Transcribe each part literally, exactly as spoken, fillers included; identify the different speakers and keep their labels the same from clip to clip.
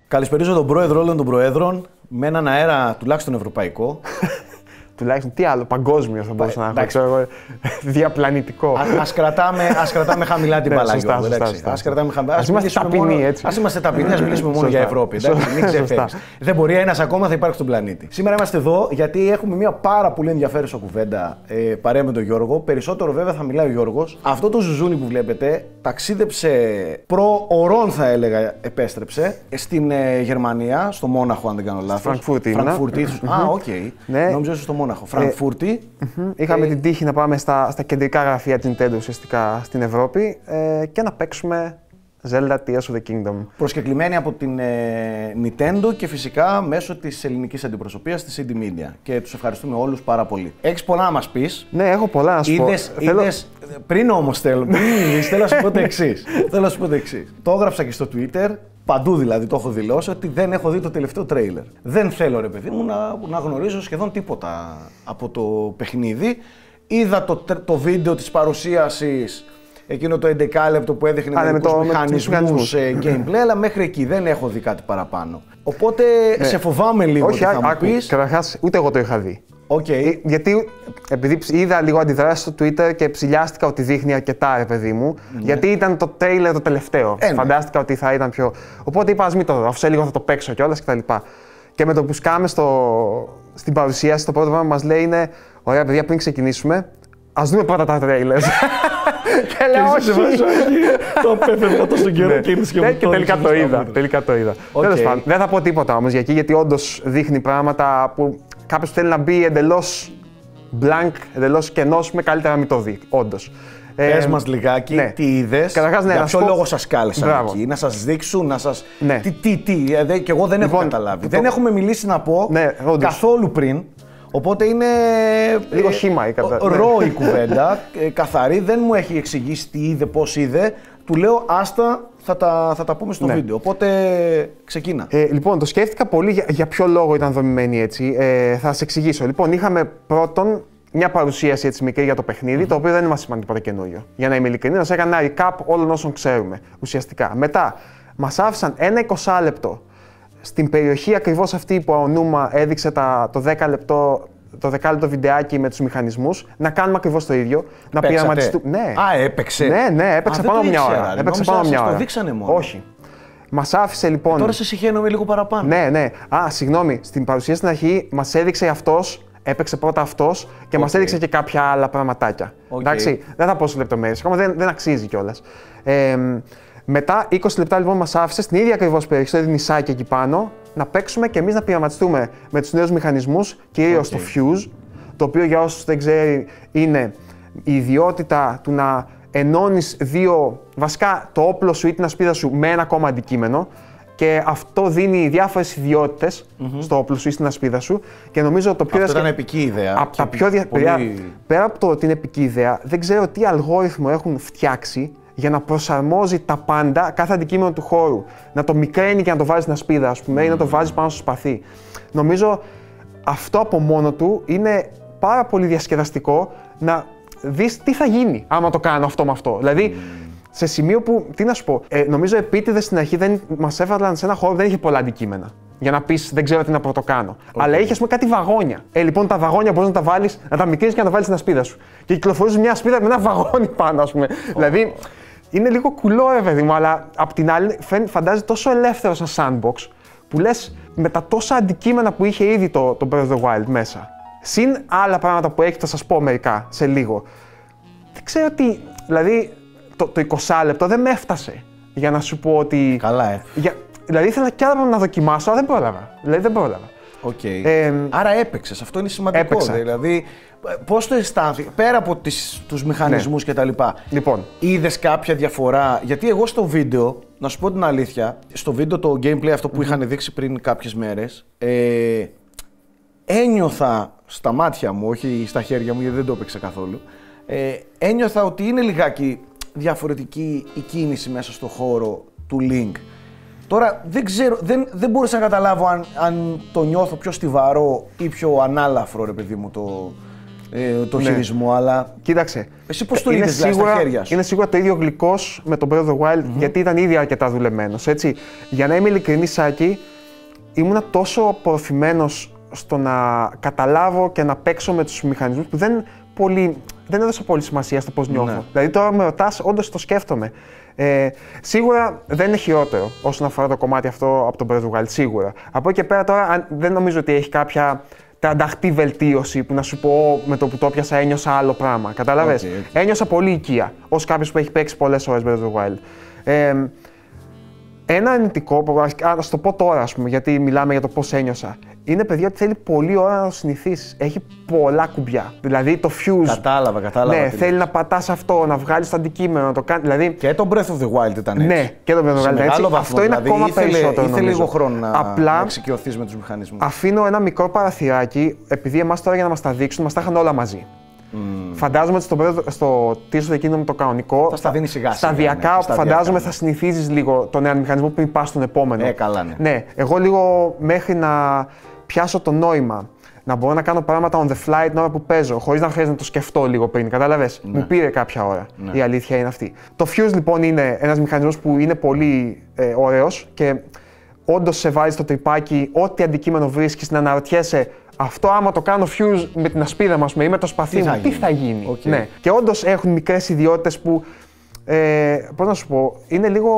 Speaker 1: Καλησπερίζω τον πρόεδρο όλων των προέδρων με έναν αέρα τουλάχιστον ευρωπαϊκό.
Speaker 2: Τουλάχιστον τι άλλο, παγκόσμιο θα μπορούσα να έχω, ξέρω εγώ, διαπλανητικό.
Speaker 1: Ας κρατάμε, ας κρατάμε χαμηλά την μπάλα, Γιώργο. Ας κρατάμε χαμηλά.
Speaker 2: Ας είμαστε ταπεινοί, έτσι.
Speaker 1: Ας είμαστε ταπεινοί, ας μιλήσουμε μόνο για Ευρώπη. Μην ξεφεύγεις. Δεν μπορεί ένας ακόμα θα υπάρχει στον πλανήτη. Σήμερα είμαστε εδώ γιατί έχουμε μια πάρα πολύ ενδιαφέρουσα κουβέντα ε, παρέα με τον Γιώργο. Περισσότερο βέβαια θα μιλάει ο Γιώργος. Αυτό το ζουζούνι που βλέπετε ταξίδεψε προ-ορών, θα έλεγα, επέστρεψε στην ε, Γερμανία, στο Μόναχο, αν δεν κάνω λάθος.
Speaker 2: Φραγκφούρτη.
Speaker 1: Φραγκφούρτη. Α, οκ. Νόμιζα στο Μόναχο. Φραγκφούρτη.
Speaker 2: Ε, Είχαμε ε, την τύχη να πάμε στα, στα κεντρικά γραφεία της Nintendo ουσιαστικά στην Ευρώπη ε, και να παίξουμε Zelda Tears of the Kingdom.
Speaker 1: Προσκεκλημένοι από την ε, Nintendo και φυσικά μέσω της ελληνικής αντιπροσωπείας της σι ντι Media. Και τους ευχαριστούμε όλους πάρα πολύ. Έχεις πολλά να μας πεις.
Speaker 2: Ναι, έχω πολλά να σου
Speaker 1: είδες,
Speaker 2: πω.
Speaker 1: Είδες, θέλω... Πριν όμως θέλω, πριν θέλω να σου πω το εξής. θέλω να σου πω το εξής. Το έγραψα και στο Twitter. Παντού δηλαδή το έχω δηλώσει ότι δεν έχω δει το τελευταίο τρέιλερ. Δεν θέλω, ρε παιδί μου, να, να γνωρίζω σχεδόν τίποτα από το παιχνίδι. Είδα το, το βίντεο της παρουσίασης, εκείνο το έντεκα λεπτό που έδειχνε με μερικούς μηχανισμούς gameplay, αλλά μέχρι εκεί δεν έχω δει κάτι παραπάνω. Οπότε ναι. σε φοβάμαι λίγο.
Speaker 2: Όχι,
Speaker 1: ότι θα
Speaker 2: άκου,
Speaker 1: μου πεις.
Speaker 2: Καταρχάς, ούτε εγώ το είχα δει.
Speaker 1: Okay.
Speaker 2: Γιατί επειδή είδα λίγο αντιδράσεις στο Twitter και ψηλιάστηκα ότι δείχνει αρκετά, ρε παιδί μου, ναι. γιατί ήταν το trailer το τελευταίο. Ε, Φαντάστηκα ναι. ότι θα ήταν πιο. Οπότε είπα, ας μην το δω, αφού σε λίγο θα το παίξω κιόλας κτλ. Και, και με το που σκάμε στο... στην παρουσίαση, το πρώτο πράγμα που μας λέει είναι: ωραία, παιδιά, πριν ξεκινήσουμε, ας δούμε πρώτα τα trailers. Και λέω, όχι.
Speaker 1: Το απέφευγα τόσο καιρό και ήρθες και μου
Speaker 2: το τελικά το είδα. Τελικά το είδα. Τέλος πάντων, δεν θα πω τίποτα όμως για εκεί, γιατί όντως δείχνει πράγματα που κάποιος θέλει να μπει εντελώς blank, εντελώς κενός, με καλύτερα να μην το δει, όντως.
Speaker 1: Πες ε, μας λιγάκι, ναι. τι είδες,
Speaker 2: Καταρχάς, ναι,
Speaker 1: για ποιο
Speaker 2: πω...
Speaker 1: λόγο σας κάλεσαν Μπράβο. εκεί, να σας δείξουν, να σας...
Speaker 2: Ναι.
Speaker 1: Τι, τι, τι, δε, και εγώ δεν λοιπόν, έχω καταλάβει. Το... Δεν έχουμε μιλήσει να πω
Speaker 2: ναι,
Speaker 1: καθόλου πριν, οπότε είναι...
Speaker 2: Λίγο χύμα η
Speaker 1: κατάσταση. Ρο η κουβέντα, καθαρή, δεν μου έχει εξηγήσει τι είδε, πώς είδε. Του λέω, άστα, θα τα, θα τα πούμε στο ναι. βίντεο, οπότε ξεκίνα.
Speaker 2: Ε, λοιπόν, το σκέφτηκα πολύ για, για ποιο λόγο ήταν δομημένη έτσι. Ε, θα σας εξηγήσω. Λοιπόν, είχαμε πρώτον μια παρουσίαση έτσι μικρή για το παιχνίδι, mm-hmm. το οποίο δεν μας σημαίνει τίποτα καινούριο. Για να είμαι ειλικρινής, μας έκανε ένα recap όλων όσων ξέρουμε ουσιαστικά. Μετά, μας άφησαν ένα εικοσάλεπτο στην περιοχή ακριβώς αυτή που ο Νούμα έδειξε τα, το δέκα λεπτό. Το δεκάλεπτο βιντεάκι με τους μηχανισμούς, να κάνουμε ακριβώς το ίδιο. Να πειραματιστούμε. Ναι.
Speaker 1: Α, έπαιξε.
Speaker 2: Ναι, ναι, έπαιξε πάνω από μια ώρα. Έπαιξε πάνω από μια ώρα.
Speaker 1: Το δείξανε μόνο.
Speaker 2: Όχι. Μας άφησε λοιπόν.
Speaker 1: Ε, τώρα σε συχαίνομαι λίγο παραπάνω.
Speaker 2: Ναι, ναι. Α, συγγνώμη. Στην παρουσίαση στην αρχή μας έδειξε αυτός, έπαιξε πρώτα αυτός και okay. μας έδειξε και κάποια άλλα πραγματάκια. Okay. Εντάξει, δεν θα πω σε λεπτομέρειες. Ακόμα δεν, δεν αξίζει κιόλας. Ε, μετά, είκοσι λεπτά λοιπόν μας άφησε στην ίδια ακριβώς περιοχή, στο νησάκι εκεί πάνω, να παίξουμε και εμείς να πειραματιστούμε με τους νέους μηχανισμούς, κυρίως okay. το Fuse, το οποίο για όσους δεν ξέρει είναι η ιδιότητα του να ενώνεις δύο, βασικά το όπλο σου ή την ασπίδα σου με ένα ακόμα αντικείμενο και αυτό δίνει διάφορες ιδιότητες mm-hmm. στο όπλο σου ή στην ασπίδα σου και νομίζω το πιο...
Speaker 1: Αυτό ήταν επική ιδέα.
Speaker 2: Από τα πιο δια... πολύ... πέρα, πέρα από το ότι είναι επική ιδέα, δεν ξέρω τι αλγόριθμο έχουν φτιάξει για να προσαρμόζει τα πάντα, κάθε αντικείμενο του χώρου. Να το μικραίνει και να το βάζει στην ασπίδα, ας πούμε, mm. ή να το βάζει πάνω στο σπαθί. Νομίζω αυτό από μόνο του είναι πάρα πολύ διασκεδαστικό να δεις τι θα γίνει άμα το κάνω αυτό με αυτό. Δηλαδή, mm. σε σημείο που, τι να σου πω, ε, νομίζω επίτηδες στην αρχή δεν, μας έβαλαν σε ένα χώρο που δεν είχε πολλά αντικείμενα. Για να πεις, δεν ξέρω τι να πρωτοκάνω. Okay. Αλλά είχε, ας πούμε, κάτι βαγόνια. Ε, λοιπόν, τα βαγόνια μπορείς να τα βάλεις, να τα μικρύνεις και να τα βάλεις στην ασπίδα σου. Και κυκλοφορείς μια ασπίδα με ένα βαγόνι πάνω, ας πούμε. Oh. Δηλαδή, είναι λίγο κουλό, ρε παιδί μου, αλλά απ' την άλλη φαντάζει τόσο ελεύθερο σαν sandbox που λες με τα τόσα αντικείμενα που είχε ήδη το, το Breath of the Wild μέσα. Συν άλλα πράγματα που έχει, θα σας πω μερικά σε λίγο. Δεν ξέρω τι. Δηλαδή, το, το είκοσι λεπτό δεν με έφτασε για να σου πω ότι.
Speaker 1: Καλά, ε.
Speaker 2: Για, δηλαδή ήθελα κι άλλα να δοκιμάσω, αλλά δεν πρόλαβα. Δηλαδή δεν πρόλαβα.
Speaker 1: Okay. Ε, Άρα έπαιξες, αυτό είναι σημαντικό.
Speaker 2: Έπαιξα.
Speaker 1: Δηλαδή, πώς το αισθάνθηκες, πέρα από τις, τους μηχανισμούς ναι. κτλ.
Speaker 2: Λοιπόν.
Speaker 1: Είδες κάποια διαφορά, γιατί εγώ στο βίντεο, να σου πω την αλήθεια, στο βίντεο το gameplay αυτό που mm-hmm. είχαν δείξει πριν κάποιες μέρες, ε, ένιωθα στα μάτια μου, όχι στα χέρια μου γιατί δεν το έπαιξα καθόλου, ε, ένιωθα ότι είναι λιγάκι διαφορετική η κίνηση μέσα στο χώρο του Link. Τώρα δεν ξέρω, δεν, δεν μπορούσα να καταλάβω αν, αν το νιώθω πιο στιβαρό ή πιο ανάλαφρο, ρε παιδί μου, το, ε, το
Speaker 2: ναι.
Speaker 1: χειρισμό, αλλά.
Speaker 2: Κοίταξε.
Speaker 1: Εσύ πώς το είδες δηλαδή, στα χέρια σου?
Speaker 2: Είναι σίγουρα το ίδιο γλυκός με τον Breath of the Wild, mm-hmm. γιατί ήταν ήδη αρκετά δουλεμένος. Έτσι. Για να είμαι ειλικρινής, Σάκη, ήμουνα τόσο απορροφημένος στο να καταλάβω και να παίξω με τους μηχανισμούς που δεν, πολύ, δεν έδωσα πολύ σημασία στο πώς νιώθω. Ναι. Δηλαδή τώρα με ρωτάς, όντως το σκέφτομαι. Ε, σίγουρα δεν είναι χειρότερο όσον αφορά το κομμάτι αυτό από τον Breath of the Wild, σίγουρα. Από εκεί και πέρα τώρα δεν νομίζω ότι έχει κάποια τρανταχτή βελτίωση που να σου πω με το που το πιάσα ένιωσα άλλο πράγμα. Κατάλαβες. Okay, okay. Ένιωσα πολύ οικία ως κάποιος που έχει παίξει πολλές ώρες Breath of the Wild. Ε, ένα αρνητικό, ας το πω τώρα, ας πούμε, γιατί μιλάμε για το πώς ένιωσα. Είναι, παιδιά, ότι θέλει πολλή ώρα να το συνηθίσεις. Έχει πολλά κουμπιά. Δηλαδή το fuse.
Speaker 1: Κατάλαβα, κατάλαβα.
Speaker 2: Ναι, θέλει να πατάς αυτό, να βγάλεις το αντικείμενο, να το κάνεις. Δηλαδή...
Speaker 1: Και το Breath of the Wild ήταν έτσι.
Speaker 2: Ναι, και το Breath of the Wild ήταν έτσι.
Speaker 1: Βαθμό,
Speaker 2: αυτό είναι
Speaker 1: δηλαδή,
Speaker 2: ακόμα
Speaker 1: ήθελε,
Speaker 2: περισσότερο.
Speaker 1: Ήθελε
Speaker 2: νομίζω.
Speaker 1: λίγο χρόνο να,
Speaker 2: Απλά,
Speaker 1: να εξοικειωθείς με τους μηχανισμούς.
Speaker 2: Αφήνω ένα μικρό παραθυράκι, επειδή εμάς τώρα για να μας τα δείξουν, μας τα είχαν όλα μαζί. Mm. Φαντάζομαι ότι στο, στο Tears of the Kingdom το κανονικό.
Speaker 1: Θα στα δίνει σιγά σιγά.
Speaker 2: Σταδιακά, ναι, σταδιακά φαντάζομαι ναι. θα συνηθίζεις λίγο τον ένα μηχανισμό πριν πας στον επόμενο.
Speaker 1: Ε, καλά, ναι.
Speaker 2: Ναι, εγώ λίγο μέχρι να πιάσω το νόημα, να μπορώ να κάνω πράγματα on the fly την ώρα που παίζω, χωρίς να χρειάζεται να το σκεφτώ λίγο πριν. Κατάλαβες. Ναι. Μου πήρε κάποια ώρα. Ναι. Η αλήθεια είναι αυτή. Το Fuse λοιπόν είναι ένας μηχανισμός που είναι πολύ ε, ωραίος και όντως σε βάζει στο τρυπάκι, ό,τι αντικείμενο βρίσκεις να αναρωτιέσαι. Αυτό άμα το κάνω fuse με την ασπίδα μας ή με το σπαθί μου, τι θα γίνει.
Speaker 1: Okay.
Speaker 2: Ναι. Και όντως έχουν μικρές ιδιότητες που, ε, πώς να σου πω, είναι λίγο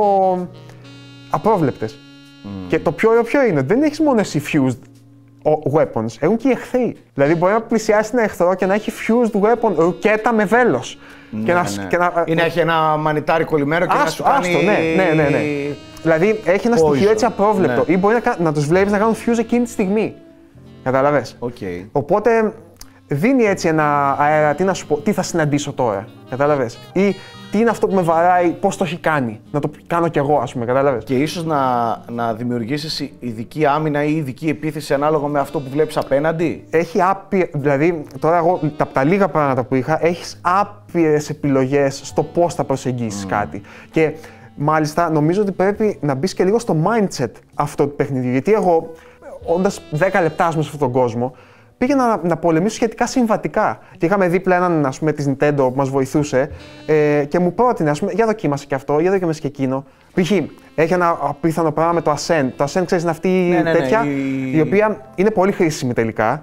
Speaker 2: απρόβλεπτες. Mm. Και το πιο ωραίο ποιο είναι, δεν έχεις μόνο εσύ fused weapons, έχουν και οι εχθροί. Δηλαδή μπορεί να πλησιάσει ένα εχθρό και να έχει fused weapon, ρουκέτα με βέλος.
Speaker 1: Ναι,
Speaker 2: και να,
Speaker 1: ναι.
Speaker 2: Και να,
Speaker 1: ή να έχει ένα μανιτάρι κολλημένο και άστο, να σου κάνει...
Speaker 2: Άστο, ναι, ναι, ναι, ναι. Δηλαδή έχει ένα Poison. Στοιχείο έτσι απρόβλεπτο ναι. ή μπορεί να, να τους βλέπεις να κάνουν fuse εκείνη τη στιγμή. Κατάλαβες.
Speaker 1: Okay.
Speaker 2: Οπότε δίνει έτσι ένα αέρα, τι να σου πω, τι θα συναντήσω τώρα. Κατάλαβες. Ή τι είναι αυτό που με βαράει, πώς το έχει κάνει. Να το κάνω κι εγώ, ας πούμε. Κατάλαβες.
Speaker 1: Και ίσως να, να δημιουργήσεις ειδική άμυνα ή ειδική επίθεση ανάλογα με αυτό που βλέπεις απέναντι.
Speaker 2: Έχει άπειρες. Δηλαδή, τώρα εγώ από τα λίγα πράγματα που είχα, έχεις άπειρες επιλογές στο πώς θα προσεγγίσεις mm. κάτι. Και μάλιστα νομίζω ότι πρέπει να μπεις και λίγο στο mindset αυτό του παιχνιδιού. Γιατί εγώ, όντας δέκα λεπτά μέσα σε αυτόν τον κόσμο, πήγαινα να, να πολεμήσω σχετικά συμβατικά. Και είχαμε δίπλα έναν, ας πούμε, της Nintendo που μας βοηθούσε ε, και μου πρότεινε, ας πούμε, για δοκίμασε και αυτό, για δοκίμασε και εκείνο. Π.χ. έχει ένα απίθανο πράγμα με το Ascend. Το Ascend, ξέρεις, είναι αυτή
Speaker 1: ναι, ναι,
Speaker 2: τέτοια,
Speaker 1: ναι, η...
Speaker 2: η οποία είναι πολύ χρήσιμη τελικά.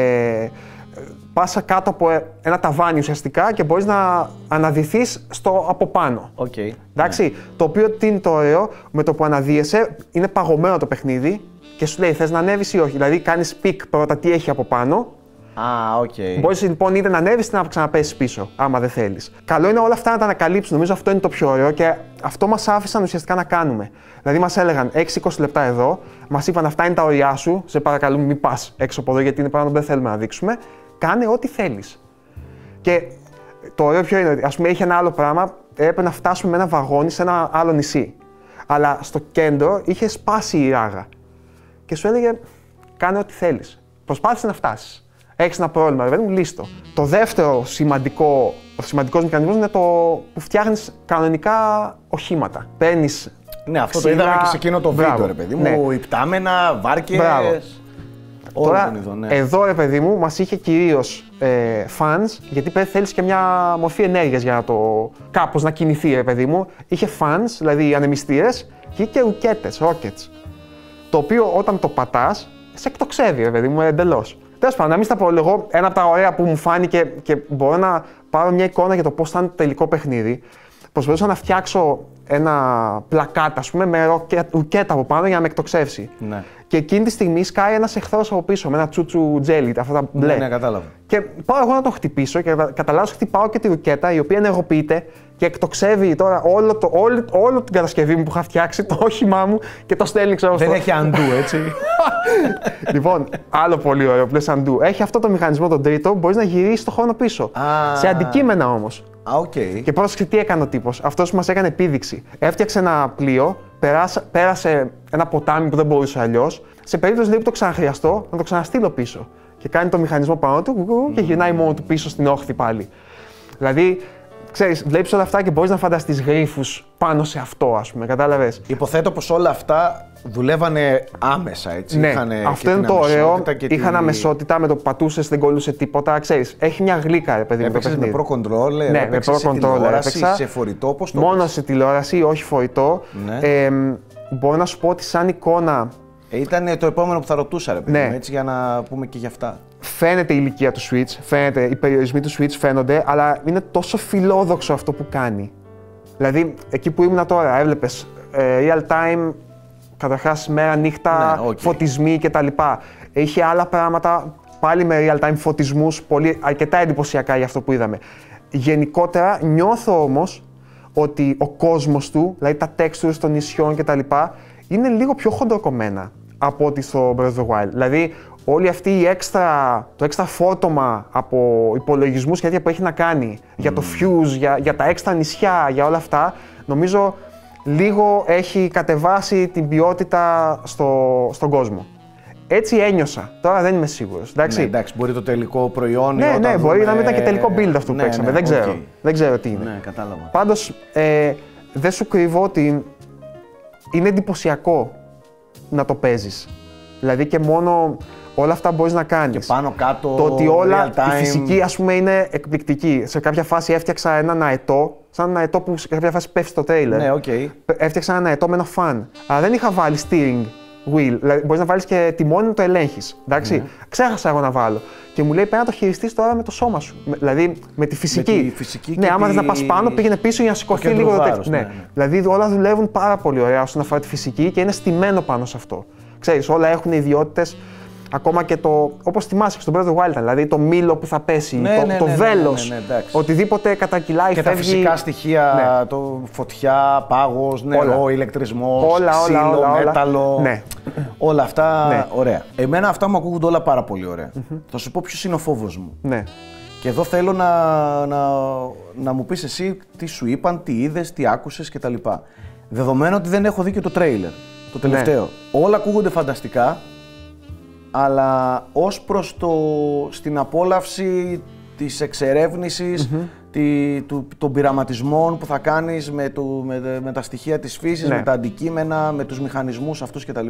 Speaker 2: Ε, πάσα κάτω από ένα ταβάνι ουσιαστικά και μπορείς να αναδυθείς στο από πάνω.
Speaker 1: Okay,
Speaker 2: εντάξει, ναι. Το οποίο τι είναι το ωραίο, με το που αναδύεσαι, είναι παγωμένο το παιχνίδι. Και σου λέει, θες να ανέβεις ή όχι. Δηλαδή, κάνεις πικ πρώτα τι έχει από πάνω.
Speaker 1: Α, οκ. Okay.
Speaker 2: Μπορείς λοιπόν είτε να ανέβεις είτε να ξαναπέσεις πίσω, άμα δεν θέλεις. Καλό είναι όλα αυτά να τα ανακαλύψεις. Νομίζω αυτό είναι το πιο ωραίο και αυτό μας άφησαν ουσιαστικά να κάνουμε. Δηλαδή, μας έλεγαν έξι με είκοσι λεπτά εδώ, μας είπαν αυτά είναι τα ωριά σου. Σε παρακαλούμε, μην πας έξω από εδώ γιατί είναι πράγματα που δεν θέλουμε να δείξουμε. Κάνε ό,τι θέλεις. Και το ωραίο ποιο είναι, ας πούμε, είχε ένα άλλο πράγμα, έπρεπε να φτάσουμε με ένα βαγόνι σε ένα άλλο νησί. Αλλά στο κέντρο είχε σπάσει η ράγα. Και σου έλεγε, κάνε ό,τι θέλεις. Προσπάθησε να φτάσεις. Έχεις ένα πρόβλημα, βέβαια, μου λύστο. Το δεύτερο σημαντικό, ο σημαντικός μηχανισμός είναι το που φτιάχνεις κανονικά οχήματα. Παίρνεις.
Speaker 1: Ναι, αυτό ξύλα, το είδαμε και σε εκείνο το βίντεο, ρε παιδί μου. Ναι. Υπτάμενα, βάρκες.
Speaker 2: Τώρα, είδω, ναι. Εδώ, ρε παιδί μου, μας είχε κυρίως ε, fans, γιατί θέλεις και μια μορφή ενέργειας για να το κάπως να κινηθεί, ρε παιδί μου. Είχε fans, δηλαδή ανεμιστήρες, και είχε και ρουκέτες, rockets. Το οποίο όταν το πατάς, σε εκτοξεύει, ρε παιδί μου, εντελώς. Τέλος πάντων, να μην στα πω λίγο, ένα από τα ωραία που μου φάνηκε και μπορώ να πάρω μια εικόνα για το πώς θα είναι το τελικό παιχνίδι. Προσπαθούσα να φτιάξω ένα πλακάτ, ας πούμε, με ρουκέτα από πάνω για να με εκτοξεύσει. Ναι. Και εκείνη τη στιγμή σκάει ένας εχθρός από πίσω με ένα τσούτσου τζέλι, αυτά τα μπλε.
Speaker 1: Ναι, ναι, κατάλαβα.
Speaker 2: Και πάω εγώ να τον χτυπήσω και κατά λάθος χτυπάω και τη ρουκέτα, η οποία ενεργοποιείται και εκτοξεύει τώρα όλο, το, όλο, όλο την κατασκευή μου που είχα φτιάξει, το όχημά μου και το στέλνει, ξέρω.
Speaker 1: Δεν στο... έχει undo, έτσι.
Speaker 2: Λοιπόν, άλλο πολύ ωραίο που λες undo. Έχει αυτό το μηχανισμό τον τρίτο, μπορείς να γυρίσεις το χρόνο πίσω.
Speaker 1: Ah.
Speaker 2: Σε αντικείμενα όμως.
Speaker 1: Ah, okay.
Speaker 2: Και πρόσεξε τι έκανε ο τύπος. Αυτός που μας έκανε επίδειξη. Έφτιαξε ένα πλοίο, πέρασα, πέρασε ένα ποτάμι που δεν μπορούσε αλλιώς. Σε περίπτωση που το ξαναχρειαστώ, να το ξαναστείλω πίσω. Και κάνει το μηχανισμό πάνω του και γυρνάει μόνο του πίσω στην όχθη πάλι. Δηλαδή, ξέρεις, βλέπεις όλα αυτά και μπορείς να φανταστείς γρίφους πάνω σε αυτό, ας πούμε, κατάλαβες.
Speaker 1: Υποθέτω πως όλα αυτά δουλεύανε άμεσα, έτσι.
Speaker 2: Ναι,
Speaker 1: είχανε
Speaker 2: αυτό είναι το ωραίο. Είχαν τη... αμεσότητα, με το που πατούσες δεν κολλούσε τίποτα, ξέρεις. Έχει μια γλύκα, ρε παιδί μου.
Speaker 1: Έπαιξες με Pro Controller,
Speaker 2: ναι, με Pro
Speaker 1: σε
Speaker 2: Controller
Speaker 1: τηλεόραση,
Speaker 2: έπαιξα.
Speaker 1: Σε φορητό, πώς το
Speaker 2: μόνο
Speaker 1: έπαιξες?
Speaker 2: σε τηλεόραση, όχι φορητό.
Speaker 1: Ναι.
Speaker 2: Ε, μπορώ να σου πω ότι σαν εικόνα.
Speaker 1: Ε, ήταν το επόμενο που θα ρωτούσα, ρε παιδί μου,
Speaker 2: ναι.
Speaker 1: έτσι, για να πούμε και γι' αυτά.
Speaker 2: Φαίνεται η ηλικία του Switch, φαίνεται, οι περιορισμοί του Switch φαίνονται, αλλά είναι τόσο φιλόδοξο αυτό που κάνει. Δηλαδή, εκεί που ήμουν τώρα, έβλεπες ε, real time, καταρχάς μέρα, νύχτα,
Speaker 1: ναι, okay.
Speaker 2: φωτισμοί κτλ. Είχε άλλα πράγματα, πάλι με real time φωτισμούς, πολύ, αρκετά εντυπωσιακά για αυτό που είδαμε. Γενικότερα, νιώθω όμως ότι ο κόσμος του, δηλαδή τα textures των νησιών κτλ, είναι λίγο πιο χοντροκομμένα από ό,τι στο Breath of the Wild. Δηλαδή, όλη αυτή η έξτρα, το έξτρα φόρτωμα από υπολογισμούς και τέτοια που έχει να κάνει mm. για το Fuse, για, για τα έξτρα νησιά, για όλα αυτά, νομίζω λίγο έχει κατεβάσει την ποιότητα στο, στον κόσμο. Έτσι ένιωσα. Τώρα δεν είμαι σίγουρος. Εντάξει,
Speaker 1: ναι, εντάξει, μπορεί το τελικό προϊόν.
Speaker 2: Ναι, ναι,
Speaker 1: δούμε...
Speaker 2: μπορεί να μην ήταν και τελικό build αυτό που
Speaker 1: ναι,
Speaker 2: παίξαμε.
Speaker 1: Ναι,
Speaker 2: δεν, ξέρω.
Speaker 1: Okay.
Speaker 2: δεν ξέρω τι είναι.
Speaker 1: Ναι, κατάλαβα.
Speaker 2: Πάντως, ε, δεν σου κρύβω ότι είναι εντυπωσιακό να το παίζεις. Δηλαδή και μόνο όλα αυτά μπορείς να κάνεις.
Speaker 1: Και πάνω κάτω,
Speaker 2: το ότι όλα,
Speaker 1: real time.
Speaker 2: η φυσική ας πούμε είναι εκπληκτική. Σε κάποια φάση έφτιαξα έναν αετό, σαν ένα αετό που σε κάποια φάση πέφτει στο τρέιλερ.
Speaker 1: Ναι, okay.
Speaker 2: Έφτιαξα έναν αετό με ένα φαν. Αλλά δεν είχα βάλει steering wheel, δηλαδή μπορείς να βάλεις και τιμόνι να το ελέγχεις. Εντάξει, ναι. Ξέχασα εγώ να βάλω. Και μου λέει πρέπει να το χειριστείς τώρα με το σώμα σου. Δηλαδή με τη φυσική.
Speaker 1: Με τη φυσική
Speaker 2: ναι,
Speaker 1: και
Speaker 2: άμα
Speaker 1: τη...
Speaker 2: θες να πας πάνω, πήγαινε πίσω για να σηκωθεί λίγο το τέτοιο. Ναι.
Speaker 1: Ναι, ναι.
Speaker 2: Δηλαδή όλα δουλεύουν πάρα πολύ ωραία όσον αφορά τη φυσική και είναι στημένο πάνω σε αυτό. Ξέρεις, όλα έχουν ιδιότητες. Ακόμα και το, όπως θυμάσαι, στον Breath of the Wild, δηλαδή το μήλο που θα πέσει,
Speaker 1: ναι,
Speaker 2: το,
Speaker 1: ναι,
Speaker 2: το
Speaker 1: ναι,
Speaker 2: βέλος,
Speaker 1: ναι, ναι, ναι,
Speaker 2: οτιδήποτε κατακυλάει,
Speaker 1: και
Speaker 2: φεύγει.
Speaker 1: Και τα φυσικά στοιχεία,
Speaker 2: ναι.
Speaker 1: το φωτιά, πάγος, νερό, όλα. ηλεκτρισμός,
Speaker 2: όλα,
Speaker 1: ξύλο,
Speaker 2: όλα, όλα,
Speaker 1: μέταλλο,
Speaker 2: ναι.
Speaker 1: όλα αυτά
Speaker 2: ναι.
Speaker 1: ωραία. Εμένα αυτά μου ακούγονται όλα πάρα πολύ ωραία. Mm-hmm. Θα σου πω ποιος είναι ο φόβος μου.
Speaker 2: Ναι.
Speaker 1: Και εδώ θέλω να, να, να μου πεις εσύ τι σου είπαν, τι είδες, τι άκουσες κτλ. Δεδομένου ότι δεν έχω δει και το τρέιλερ, το τελευταίο. Ναι. Όλα ακούγονται φανταστικά. Αλλά ως προς το, στην απόλαυση της εξερεύνησης, mm-hmm. τη, του, των πειραματισμών που θα κάνεις με, το, με, με τα στοιχεία της φύσης, ναι. με τα αντικείμενα, με τους μηχανισμούς αυτούς κτλ.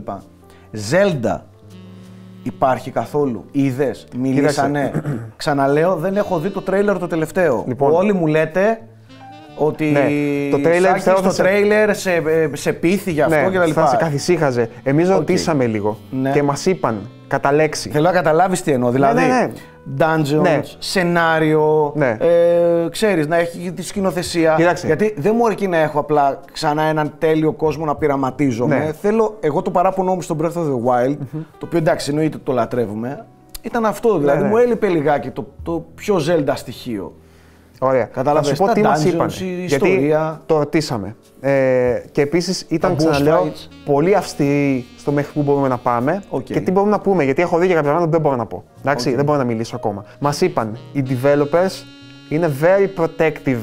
Speaker 1: Zelda υπάρχει καθόλου, είδες, μιλήσανε. Ξαναλέω, δεν έχω δει το τρέιλερ το τελευταίο. Λοιπόν. Όλοι μου λέτε ότι
Speaker 2: ναι. το τρέιλερ
Speaker 1: στο σε... τρέιλερ σε, σε πείθει για αυτό
Speaker 2: ναι,
Speaker 1: κτλ.
Speaker 2: Θα σε καθησύχαζε. Εμείς okay. ρωτήσαμε λίγο
Speaker 1: ναι.
Speaker 2: και μας είπαν κατά λέξη.
Speaker 1: Θέλω να καταλάβεις τι εννοώ. Δηλαδή,
Speaker 2: ναι, ναι, ναι.
Speaker 1: dungeons, ναι. σενάριο,
Speaker 2: ναι.
Speaker 1: ε, ξέρεις, να έχει τη σκηνοθεσία.
Speaker 2: Κοίταξε.
Speaker 1: Γιατί δεν μου αρκεί να έχω απλά ξανά έναν τέλειο κόσμο να πειραματίζομαι.
Speaker 2: Ναι.
Speaker 1: Θέλω, εγώ το παράπονο μου στο Breath of the Wild, mm-hmm. το οποίο εντάξει εννοείται ότι το λατρεύουμε, ήταν αυτό. Δηλαδή ναι, μου ναι. έλειπε λιγάκι το, το πιο Zelda στοιχείο.
Speaker 2: Ωραία.
Speaker 1: Κατάλαβες,
Speaker 2: θα σου πω τι μας είπαν,
Speaker 1: η
Speaker 2: γιατί
Speaker 1: ιστορία.
Speaker 2: Το ρωτήσαμε. Ε, και επίσης ήταν, ξαναλέω, fights. πολύ αυστηροί στο μέχρι που μπορούμε να πάμε okay. και τι μπορούμε να πούμε, γιατί έχω δει και κάποια πράγματα που δεν μπορώ να πω. Εντάξει, okay. δεν μπορώ να μιλήσω ακόμα. Μας είπαν, οι developers είναι very protective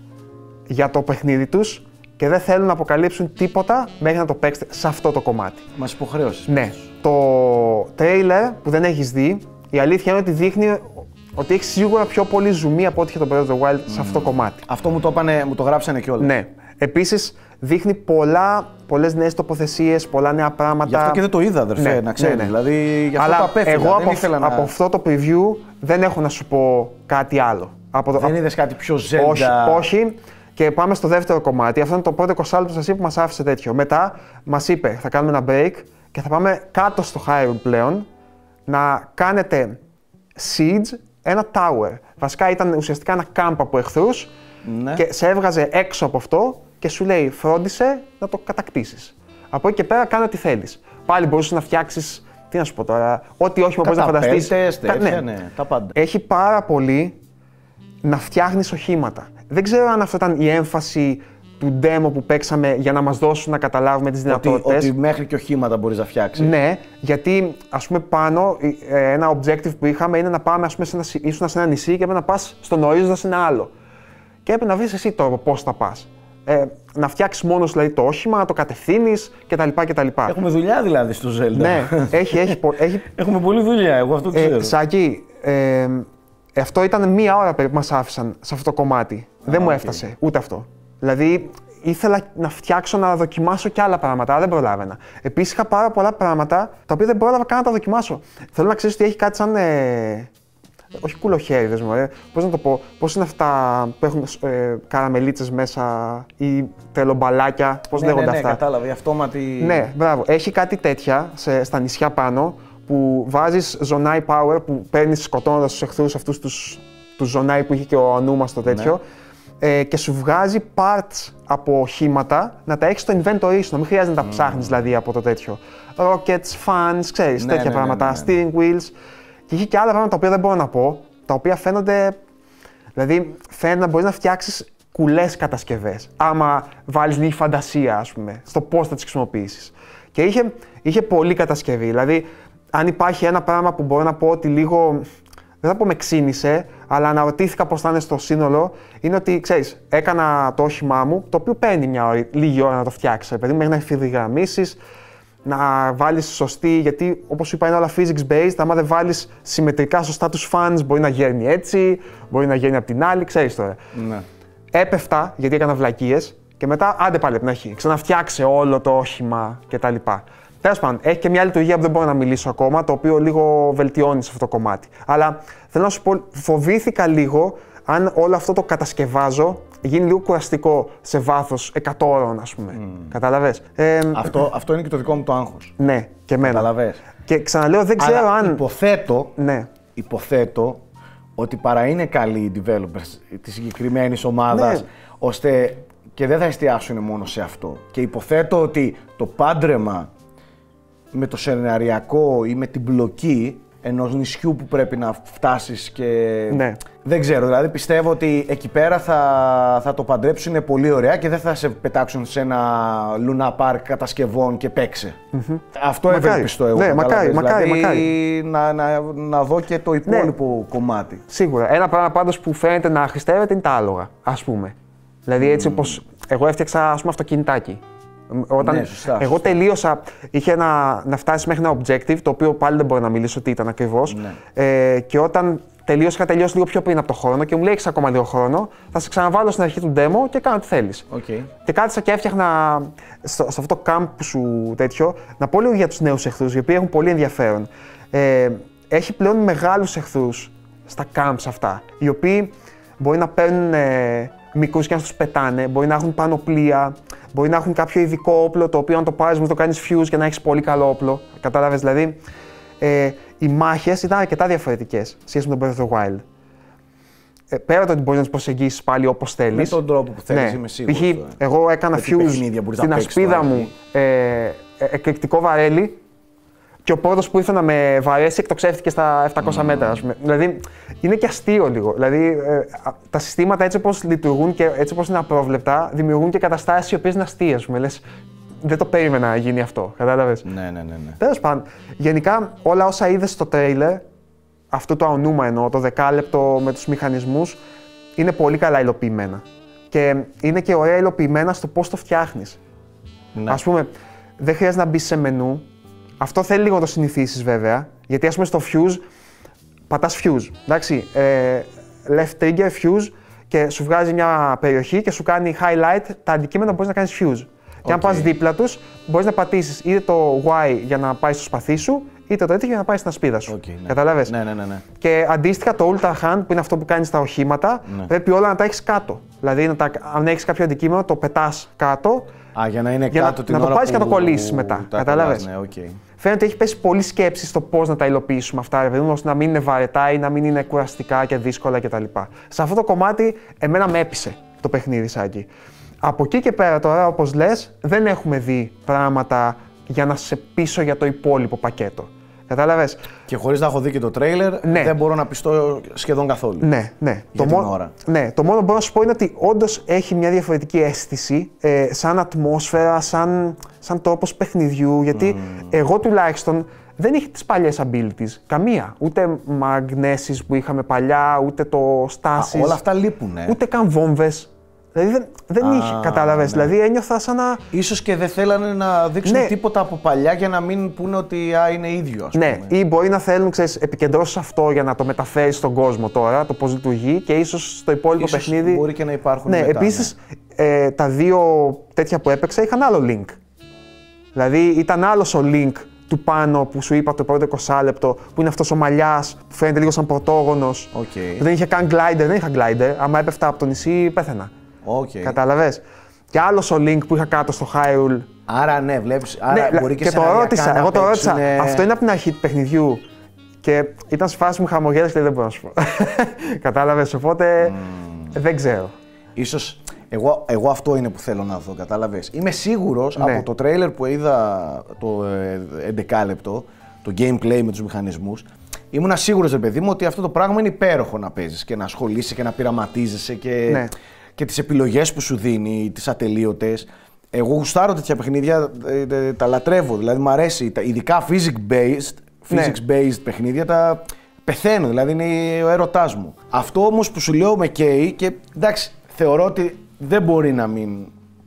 Speaker 2: για το παιχνίδι τους και δεν θέλουν να αποκαλύψουν τίποτα μέχρι να το παίξετε σε αυτό το κομμάτι.
Speaker 1: Μας υποχρέωσες.
Speaker 2: Ναι. Το trailer που δεν έχεις δει, η αλήθεια είναι ότι δείχνει ότι έχει σίγουρα πιο πολύ ζουμί από ό,τι είχε το Breath of the Wild mm. σε αυτό το κομμάτι.
Speaker 1: Αυτό μου το, είπανε, μου το γράψανε κιόλας.
Speaker 2: Ναι. Επίσης, δείχνει πολλά, πολλές νέες τοποθεσίες, πολλά νέα πράγματα.
Speaker 1: Γι' αυτό και δεν το είδα, αδερφέ,
Speaker 2: ναι,
Speaker 1: να ξέρεις.
Speaker 2: Ναι, ναι.
Speaker 1: Δηλαδή, γι' αυτό
Speaker 2: αλλά
Speaker 1: το απέφυγα.
Speaker 2: Εγώ
Speaker 1: δεν
Speaker 2: από,
Speaker 1: ήθελα να...
Speaker 2: από αυτό το preview δεν έχω να σου πω κάτι άλλο. Από το...
Speaker 1: Δεν είδες κάτι πιο Zelda.
Speaker 2: Όχι, όχι. Και πάμε στο δεύτερο κομμάτι. Αυτό είναι το πρώτο είκοσι λεπτό που σας είπα που μας άφησε τέτοιο. Μετά μας είπε, θα κάνουμε ένα break και θα πάμε κάτω στο Hyrule πλέον να κάνετε siege ένα tower. Βασικά ήταν ουσιαστικά ένα camp από εχθρούς ναι. και σε έβγαζε έξω από αυτό και σου λέει φρόντισε να το κατακτήσεις. Από εκεί και πέρα κάνε ό,τι θέλεις. Πάλι μπορούσες να φτιάξεις, τι να σου πω τώρα, ό,τι όχι μπορείς να φανταστείς.
Speaker 1: Τέτοια, ναι. ναι, τα πάντα.
Speaker 2: Έχει πάρα πολύ να φτιάχνεις οχήματα. Δεν ξέρω αν αυτό ήταν η έμφαση του demo που παίξαμε για να μας δώσουν να καταλάβουμε τις δυνατότητες.
Speaker 1: Ότι, ότι μέχρι και οχήματα μπορείς να φτιάξεις.
Speaker 2: Ναι, γιατί ας πούμε πάνω ένα objective που είχαμε είναι να πάμε ας πούμε σε ένα, ήσουν σε ένα νησί και έπρεπε να πας στον ορίζοντα σε ένα άλλο. Και έπρεπε να βρεις εσύ τώρα πώς θα πας. Ε, να φτιάξεις μόνος δηλαδή το όχημα, να το κατευθύνεις κτλ. κτλ.
Speaker 1: Έχουμε δουλειά δηλαδή στο Zelda.
Speaker 2: Ναι, έχει, έχει, έχει...
Speaker 1: Έχουμε πολλή δουλειά, εγώ αυτό ξέρω.
Speaker 2: Ε, Σάκη, ε, αυτό ήταν μία ώρα περίπου που μας άφησαν σε αυτό το κομμάτι. Δεν
Speaker 1: ah,
Speaker 2: μου
Speaker 1: okay.
Speaker 2: έφτασε ούτε αυτό. Δηλαδή ήθελα να φτιάξω, να δοκιμάσω και άλλα πράγματα, αλλά δεν προλάβαινα. Επίσης είχα πάρα πολλά πράγματα τα οποία δεν πρόλαβα καν να τα δοκιμάσω. Θέλω να ξέρεις ότι έχει κάτι σαν. Ε... Όχι κουλοχέριδες μου, ε. Πώς να το πω, πώς είναι αυτά που έχουν ε, καραμελίτσες μέσα ή τελομπαλάκια, πώς
Speaker 1: ναι,
Speaker 2: λέγονται
Speaker 1: ναι, ναι,
Speaker 2: αυτά.
Speaker 1: Κατάλαβα, η αυτόματη.
Speaker 2: Ναι, μπράβο. Έχει κάτι τέτοια σε, στα νησιά πάνω που βάζεις ζωνάι power που παίρνεις σκοτώνοντας τους εχθρούς αυτούς τους, τους ζωνάι που είχε και ο Ανούμα στο τέτοιο. Ναι. Ε, και σου βγάζει parts από οχήματα να τα έχεις στο inventory σου, να μην χρειάζεται να τα mm. ψάχνεις δηλαδή από το τέτοιο. Rockets, fans, ξέρεις, ναι, τέτοια ναι, πράγματα, ναι, ναι, ναι. steering wheels. Και είχε και άλλα πράγματα τα οποία δεν μπορώ να πω, τα οποία φαίνονται. Δηλαδή, φαίνεται να μπορείς να φτιάξεις κουλές κατασκευές. Άμα βάλεις λίγη φαντασία, ας πούμε, στο πώς θα τις χρησιμοποιήσεις. Και είχε, είχε πολλή κατασκευή. Δηλαδή, αν υπάρχει ένα πράγμα που μπορώ να πω ότι λίγο. Δεν θα πω με ξύνησε, αλλά αναρωτήθηκα πώς θα είναι στο σύνολο, είναι ότι, ξέρεις, έκανα το όχημά μου, το οποίο παίρνει μια ώρα, λίγη ώρα να το φτιάξεις. Επειδή μέχρι να ευθυγραμμίσεις, να βάλεις σωστή, γιατί όπως σου είπα είναι όλα physics based, άμα δεν βάλεις συμμετρικά σωστά τους fans, μπορεί να γέρνει έτσι, μπορεί να γέρνει απ' την άλλη, ξέρεις τώρα.
Speaker 1: Ναι.
Speaker 2: Έπεφτα, γιατί έκανα βλακίες, και μετά άντε πάλι από την αρχή, ξαναφτιάξε όλο το όχημα κτλ. Τέλος πάντων, έχει και μια λειτουργία που δεν μπορώ να μιλήσω ακόμα, το οποίο λίγο βελτιώνει σε αυτό το κομμάτι. Αλλά θέλω να σου πω, φοβήθηκα λίγο αν όλο αυτό το κατασκευάζω γίνει λίγο κουραστικό σε βάθος εκατό ώρων, ας πούμε. Mm. Κατάλαβες. Ε,
Speaker 1: αυτό, αυτό είναι και το δικό μου το άγχος.
Speaker 2: Ναι, και εμένα.
Speaker 1: Καταλαβες.
Speaker 2: Και ξαναλέω, δεν ξέρω
Speaker 1: αλλά
Speaker 2: αν.
Speaker 1: Υποθέτω,
Speaker 2: ναι.
Speaker 1: υποθέτω ότι παρά είναι καλοί οι developers της συγκεκριμένης ομάδας, ναι. ώστε και δεν θα εστιάσουν μόνο σε αυτό. Και υποθέτω ότι το πάντρεμα με το σεναριακό ή με την μπλοκή ενός νησιού που πρέπει να φτάσεις και.
Speaker 2: Ναι.
Speaker 1: Δεν ξέρω, δηλαδή πιστεύω ότι εκεί πέρα θα, θα το παντρέψουν πολύ ωραία και δεν θα σε πετάξουν σε ένα Luna Park κατασκευών και παίξε. Mm-hmm. Αυτό ευελπιστώ εγώ.
Speaker 2: Ναι, μακάρι, μακάρι,
Speaker 1: δηλαδή,
Speaker 2: μακάρι.
Speaker 1: Να, να, να δω και το υπόλοιπο ναι. κομμάτι.
Speaker 2: Σίγουρα. Ένα πράγμα πάντως που φαίνεται να χρηστεύεται είναι τα άλογα, ας πούμε. Δηλαδή έτσι mm. όπως εγώ έφτιαξα, ας πούμε, αυτοκινητάκι. Όταν ναι, σωστά, εγώ σωστά. τελείωσα, είχε να, να φτάσει μέχρι ένα objective, το οποίο πάλι δεν μπορώ να μιλήσω τι ήταν ακριβώς. Ναι. Ε, και όταν τελείωσα, είχα τελειώσει λίγο πιο πριν από το χρόνο και μου λέει: έχεις ακόμα λίγο χρόνο, θα σε ξαναβάλω στην αρχή του demo και κάνω τι θέλεις.
Speaker 1: Okay.
Speaker 2: Και κάθισα και έφτιαχνα στο, σε αυτό το camp που σου τέτοιο, να πω λίγο για τους νέους εχθρούς, οι οποίοι έχουν πολύ ενδιαφέρον. Ε, έχει πλέον μεγάλους εχθρούς στα camps αυτά, οι οποίοι μπορεί να παίρνουν ε, μικρούς και να τους πετάνε, μπορεί να έχουν πανοπλία. Μπορεί να έχουν κάποιο ειδικό όπλο το οποίο αν το πάρεις μου το κάνεις fuse και να έχεις πολύ καλό όπλο. Κατάλαβες, δηλαδή ε, οι μάχες ήταν αρκετά διαφορετικές σχέση με τον Breath of the Wild. Ε, πέρα το ότι μπορείς να τις προσεγγίσεις πάλι όπως θέλεις.
Speaker 1: Με τον τρόπο που θέλεις,
Speaker 2: ναι.
Speaker 1: είμαι σίγουρος.
Speaker 2: Π.χ. εγώ έκανα fuse στην ασπίδα μου ε, ε, εκρηκτικό βαρέλι και ο πρώτος που ήρθε να με βαρέσει εκτοξεύτηκε στα επτακόσια mm. μέτρα, ας πούμε. Δηλαδή είναι και αστείο λίγο. Δηλαδή ε, τα συστήματα έτσι όπως λειτουργούν και έτσι όπως είναι απρόβλεπτα δημιουργούν και καταστάσεις οι οποίες είναι αστείες, ας πούμε. Λες, δεν το περίμενα να γίνει αυτό. Κατάλαβες.
Speaker 1: Ναι, ναι, ναι. ναι.
Speaker 2: Τέλος πάντων, γενικά όλα όσα είδες στο τρέιλερ, αυτό το Aonuma εννοώ, το δεκάλεπτο με τους μηχανισμούς, είναι πολύ καλά υλοποιημένα. Και είναι και ωραία υλοποιημένα στο πώς το φτιάχνεις. Ναι. Ας πούμε, δεν χρειάζεται να μπεις σε μενού. Αυτό θέλει λίγο να το συνηθίσεις βέβαια, γιατί ας πούμε στο fuse πατάς fuse, εντάξει, ε, left trigger fuse και σου βγάζει μια περιοχή και σου κάνει highlight τα αντικείμενα που μπορείς να κάνεις fuse. Okay. Και αν πας δίπλα τους, μπορείς να πατήσεις είτε το Y για να πάει στο σπαθί σου, είτε το τέτοιο για να πάει στην ασπίδα σου.
Speaker 1: Okay, ναι.
Speaker 2: Καταλάβες.
Speaker 1: Ναι, ναι, ναι, ναι.
Speaker 2: Και αντίστοιχα το Ultra Hand, που είναι αυτό που κάνεις στα οχήματα, ναι. πρέπει όλα να τα έχεις κάτω. Δηλαδή, να τα, αν έχεις κάποιο αντικείμενο, το πετάς κάτω.
Speaker 1: Α, για να είναι
Speaker 2: για
Speaker 1: κάτω
Speaker 2: να,
Speaker 1: την
Speaker 2: να
Speaker 1: ώρα
Speaker 2: το πάρεις
Speaker 1: που...
Speaker 2: και να το κολλήσεις μετά. Κατάλαβες.
Speaker 1: Ναι, okay.
Speaker 2: Φαίνεται ότι έχει πέσει πολλή σκέψη στο πώς να τα υλοποιήσουμε αυτά, ρε παιδί μου, ώστε να μην είναι βαρετά ή να μην είναι κουραστικά και δύσκολα κτλ. Σε αυτό το κομμάτι, εμένα με έπεισε το παιχνίδι Σάκη. Από εκεί και πέρα τώρα, όπως λες, δεν έχουμε δει πράγματα για να σε πείσω για το υπόλοιπο πακέτο. Κατάλαβες.
Speaker 1: Και χωρίς να έχω δει και το τρέιλερ, ναι. δεν μπορώ να πιστώ σχεδόν καθόλου.
Speaker 2: Ναι, ναι.
Speaker 1: Για
Speaker 2: το
Speaker 1: την
Speaker 2: μό...
Speaker 1: ώρα.
Speaker 2: Ναι, το μόνο που μπορώ να σου πω είναι ότι όντως έχει μια διαφορετική αίσθηση, ε, σαν ατμόσφαιρα, σαν, σαν τρόπος παιχνιδιού, γιατί mm. εγώ τουλάχιστον δεν είχε τις παλιές abilities, καμία. Ούτε μαγνέσεις που είχαμε παλιά, ούτε το στάσεις.
Speaker 1: Α, όλα αυτά λείπουνε.
Speaker 2: Ούτε καν βόμβες. Δηλαδή δεν, δεν
Speaker 1: Α,
Speaker 2: είχε, κατάλαβες.
Speaker 1: Ναι.
Speaker 2: Δηλαδή ένιωθα σαν να.
Speaker 1: Ίσως και δεν θέλανε να δείξουν
Speaker 2: Ναι.
Speaker 1: τίποτα από παλιά για να μην πούνε ότι α, είναι ίδιο, ας πούμε.
Speaker 2: Ναι, ή μπορεί να θέλουν, ξέρεις, επικεντρώσεις αυτό για να το μεταφέρει στον κόσμο τώρα, το πώς λειτουργεί και ίσως στο υπόλοιπο
Speaker 1: Ίσως
Speaker 2: παιχνίδι.
Speaker 1: Μπορεί και να υπάρχουν.
Speaker 2: Ναι,
Speaker 1: μετά,
Speaker 2: επίσης ε, τα δύο τέτοια που έπαιξα είχαν άλλο link. Δηλαδή ήταν άλλος ο link του πάνω που σου είπα το πρώτο είκοσι λεπτό, που είναι αυτός ο μαλλιάς που φαίνεται λίγο σαν πρωτόγονος.
Speaker 1: Okay.
Speaker 2: Που δεν είχε καν glider, δεν είχα glider. Άμα έπεφτα από το νησί, πέθαινα.
Speaker 1: Okay.
Speaker 2: Κατάλαβες. Και άλλος ο link που είχα κάτω στο Hyrule.
Speaker 1: Άρα ναι, βλέπεις. Άρα
Speaker 2: Ναι,
Speaker 1: μπορεί και,
Speaker 2: και το ρώτησα. Εγώ το ρώτησα.
Speaker 1: παίξουνε...
Speaker 2: Αυτό είναι από την αρχή του παιχνιδιού. Και ήταν σε φάση μου χαμογέλας και δεν μπορώ να σου πω. Κατάλαβες. Οπότε mm. δεν ξέρω.
Speaker 1: Ίσως εγώ, εγώ αυτό είναι που θέλω να δω, κατάλαβες. Είμαι σίγουρος
Speaker 2: Ναι.
Speaker 1: από το τρέιλερ που είδα το έντεκα λεπτό, το gameplay με τους μηχανισμούς, ήμουν σίγουρος, ρε παιδί μου, ότι αυτό το πράγμα είναι υπέροχο να παίζεις και να ασχολείσαι και να πειραματίζεσαι και,
Speaker 2: Ναι.
Speaker 1: και τις επιλογές που σου δίνει, τις ατελείωτες. Εγώ γουστάρω τέτοια παιχνίδια, ε, ε, τα λατρεύω, δηλαδή μου αρέσει, τα, ειδικά physics-based,
Speaker 2: Ναι.
Speaker 1: physics-based παιχνίδια, τα πεθαίνω, δηλαδή είναι ο έρωτάς μου. Αυτό όμως που σου λέω με καίει και εντάξει, θεωρώ ότι δεν μπορεί να μην,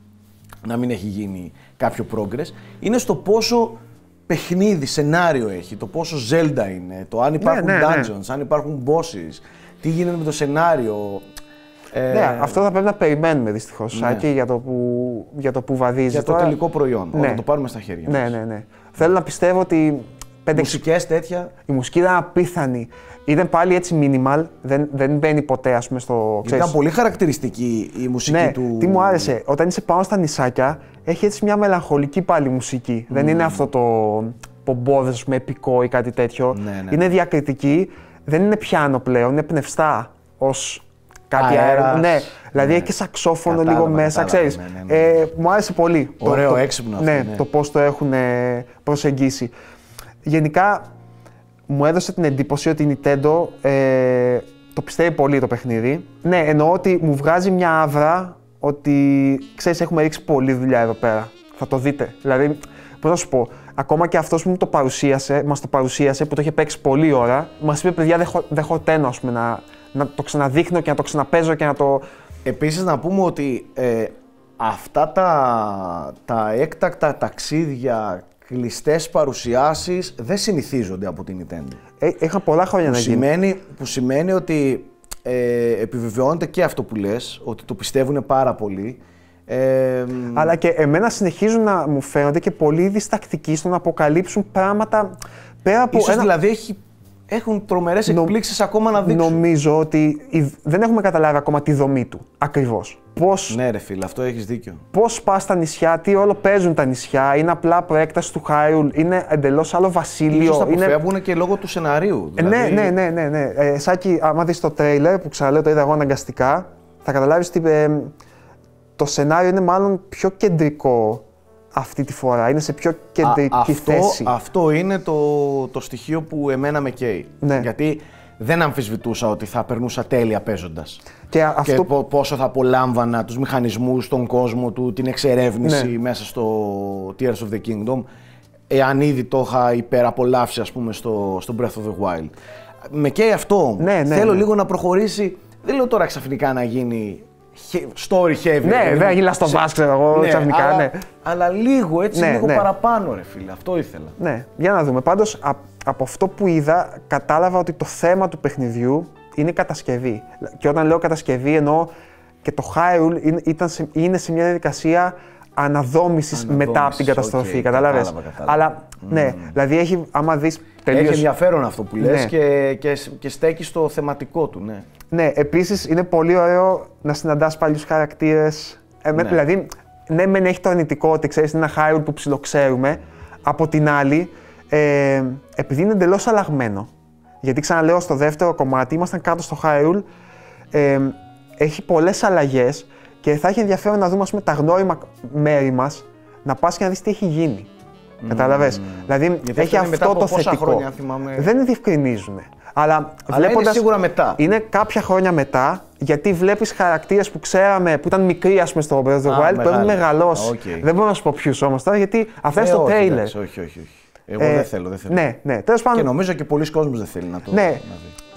Speaker 1: να μην έχει γίνει κάποιο progress, είναι στο πόσο παιχνίδι, σενάριο έχει, το πόσο Zelda είναι, το αν υπάρχουν
Speaker 2: ναι, ναι.
Speaker 1: dungeons, αν υπάρχουν bosses, τι γίνεται με το σενάριο. Ε,
Speaker 2: Ναι, αυτό θα πρέπει να περιμένουμε δυστυχώς,
Speaker 1: ναι.
Speaker 2: Σάκη, για το που, για το που βαδίζει.
Speaker 1: για το
Speaker 2: τώρα.
Speaker 1: τελικό προϊόν,
Speaker 2: Ναι.
Speaker 1: να το πάρουμε στα χέρια μας.
Speaker 2: Ναι, ναι, ναι. Θέλω να πιστεύω ότι πέντε
Speaker 1: Μουσικές τέτοια.
Speaker 2: η μουσική ήταν απίθανη. Ήταν πάλι έτσι minimal, δεν, δεν μπαίνει ποτέ ας πούμε στο. Ξέρεις,
Speaker 1: Ήταν πολύ χαρακτηριστική η μουσική
Speaker 2: ναι,
Speaker 1: του.
Speaker 2: τι μου άρεσε, όταν είσαι πάνω στα νησάκια, έχει έτσι μια μελαγχολική πάλι μουσική. Δεν είναι αυτό το πομπόδες, ας πούμε, επικό ή κάτι τέτοιο.
Speaker 1: Ναι, ναι.
Speaker 2: Είναι διακριτική, δεν είναι πιάνο πλέον, είναι πνευστά ως κάτι
Speaker 1: Αέρας.
Speaker 2: αέρα. Ναι, δηλαδή
Speaker 1: Ναι.
Speaker 2: έχει και σαξόφωνο
Speaker 1: Κατάλαβα,
Speaker 2: λίγο μέσα,
Speaker 1: κατάλαβα,
Speaker 2: ξέρεις.
Speaker 1: ναι, ναι, ναι.
Speaker 2: Ε, μου άρεσε πολύ.
Speaker 1: Ωραίο,
Speaker 2: το, το,
Speaker 1: έξυπνο αυτό,
Speaker 2: ναι,
Speaker 1: ναι.
Speaker 2: το πώς το έχουν ε, προσεγγίσει. Γενικά, μου έδωσε την εντύπωση ότι η Nintendo ε, το πιστεύει πολύ το παιχνίδι. Ναι, εννοώ ότι μου βγάζει μια άβρα ότι, ξέρεις, έχουμε ρίξει πολλή δουλειά εδώ πέρα. Θα το δείτε. Δηλαδή, πώς να σου πω, ακόμα και αυτός που μου το παρουσίασε, μας το παρουσίασε, που το είχε παίξει πολλή ώρα, μας είπε, παιδιά, δεν χω, δε χορταίνω, ας πούμε, να, να το ξαναδείχνω και να το ξαναπαίζω και να το...
Speaker 1: Επίσης να πούμε ότι ε, αυτά τα, τα έκτακτα ταξίδια, κλειστές παρουσιάσεις δεν συνηθίζονται από την Nintendo.
Speaker 2: Ε, είχαν πολλά χρόνια
Speaker 1: Που
Speaker 2: να γίνει.
Speaker 1: σημαίνει, που σημαίνει ότι ε, επιβεβαιώνεται και αυτό που λες, ότι το πιστεύουν πάρα πολύ. Ε,
Speaker 2: Αλλά και εμένα συνεχίζουν να μου φαίνονται και πολύ διστακτικοί στο να αποκαλύψουν πράγματα πέρα από.
Speaker 1: ίσως
Speaker 2: ένα...
Speaker 1: δηλαδή έχει, έχουν τρομερές
Speaker 2: Νο-
Speaker 1: εκπλήξεις ακόμα να δείξουν.
Speaker 2: Νομίζω ότι η- δεν έχουμε καταλάβει ακόμα τη δομή του. Ακριβώς. Πώς,
Speaker 1: Ναι ρε φίλε, αυτό έχεις δίκιο.
Speaker 2: πώς πας στα νησιά, τι όλο παίζουν τα νησιά, είναι απλά προέκταση του Hyrule, είναι εντελώς άλλο βασίλειο.
Speaker 1: Ίσως θα
Speaker 2: είναι...
Speaker 1: αποφεύγουν και λόγω του σεναρίου.
Speaker 2: Ε,
Speaker 1: Δηλαδή,
Speaker 2: Ναι, ναι, ναι, ναι. ναι. Ε, Σάκη, άμα δεις το τρέιλερ που ξαναλέω το είδα εγώ αναγκαστικά, θα καταλάβεις ότι ε, το σενάριο είναι μάλλον πιο κεντρικό αυτή τη φορά. Είναι σε πιο κεντρική
Speaker 1: Α, αυτό,
Speaker 2: θέση.
Speaker 1: αυτό είναι το, το στοιχείο που εμένα με καίει.
Speaker 2: Ναι.
Speaker 1: Γιατί δεν αμφισβητούσα ότι θα περνούσα τέλεια παίζοντας.
Speaker 2: Και αυτό...
Speaker 1: Και πο- πόσο θα απολάμβανα τους μηχανισμούς, τον κόσμο του, την εξερεύνηση
Speaker 2: Ναι.
Speaker 1: μέσα στο Tears of the Kingdom, εάν ήδη το είχα υπεραπολαύσει, ας πούμε, στο, στο Breath of the Wild. Με καίει αυτό όμως.
Speaker 2: Ναι, ναι,
Speaker 1: Θέλω
Speaker 2: ναι.
Speaker 1: λίγο να προχωρήσει. Δεν λέω τώρα ξαφνικά να γίνει story heavy.
Speaker 2: Ναι,
Speaker 1: δηλαδή,
Speaker 2: δεν γίνει Last of Us, ξέρω εγώ,
Speaker 1: ναι,
Speaker 2: ξαφνικά,
Speaker 1: αλλά,
Speaker 2: ναι.
Speaker 1: αλλά λίγο, έτσι,
Speaker 2: Ναι,
Speaker 1: λίγο
Speaker 2: ναι.
Speaker 1: παραπάνω, ρε φίλε. Αυτό ήθελα.
Speaker 2: Ναι, για να δούμε. Πάντως, α- από αυτό που είδα, κατάλαβα ότι το θέμα του παιχνιδιού είναι η κατασκευή. Και όταν λέω κατασκευή, εννοώ και το Hyrule είναι, ήταν σε, είναι σε μια διαδικασία αναδόμησης μετά από την καταστροφή.
Speaker 1: οκ,
Speaker 2: κατάλαβες.
Speaker 1: κατάλαβα, κατάλαβα.
Speaker 2: Αλλά ναι, δηλαδή έχει, άμα δεις τελείως...
Speaker 1: Έχει ενδιαφέρον αυτό που λες
Speaker 2: Ναι.
Speaker 1: και, και, και στέκει στο θεματικό του, ναι.
Speaker 2: Ναι, επίσης είναι πολύ ωραίο να συναντάς παλιούς χαρακτήρες. Ε, με-
Speaker 1: Ναι.
Speaker 2: Δηλαδή, ναι, μεν έχει το αρνητικό ότι ξέρεις, είναι ένα Hyrule που ψιλοξέρουμε. Από την άλλη, ε, επειδή είναι εντελώς αλλαγμένο. Γιατί ξαναλέω, στο δεύτερο κομμάτι ήμασταν κάτω στο Hyrule. Ε, έχει πολλές αλλαγές και θα έχει ενδιαφέρον να δούμε, ας πούμε, τα γνώριμα μέρη μας, να πας και να δεις τι έχει γίνει. Mm. Κατάλαβες. Δηλαδή,
Speaker 1: Γιατί
Speaker 2: έχει
Speaker 1: αυτό είναι μετά
Speaker 2: αυτό
Speaker 1: από
Speaker 2: το
Speaker 1: πόσα
Speaker 2: θετικό.
Speaker 1: χρόνια, αν θυμάμαι.
Speaker 2: Δεν διευκρινίζουν. Αλλά,
Speaker 1: Αλλά είναι
Speaker 2: βλέποντας,
Speaker 1: σίγουρα μετά.
Speaker 2: είναι κάποια χρόνια μετά, γιατί βλέπεις χαρακτήρες που ξέραμε που ήταν μικροί, ας πούμε, στο Breath of the
Speaker 1: Α,
Speaker 2: Wild, που έχουν
Speaker 1: μεγάλοι.
Speaker 2: μεγαλώσει.
Speaker 1: Οκ.
Speaker 2: Δεν μπορώ να σου πω ποιους όμως τώρα, γιατί αυτά είναι
Speaker 1: Ε,
Speaker 2: στο
Speaker 1: όχι,
Speaker 2: τρέιλερ.
Speaker 1: εντάξει, όχι, όχι, όχι. Εγώ
Speaker 2: Ε,
Speaker 1: δεν θέλω, δεν θέλω.
Speaker 2: Ναι, ναι. Τέλος πάντων,
Speaker 1: Και νομίζω και πολλοί κόσμος δεν θέλει να το
Speaker 2: ναι.
Speaker 1: να δει.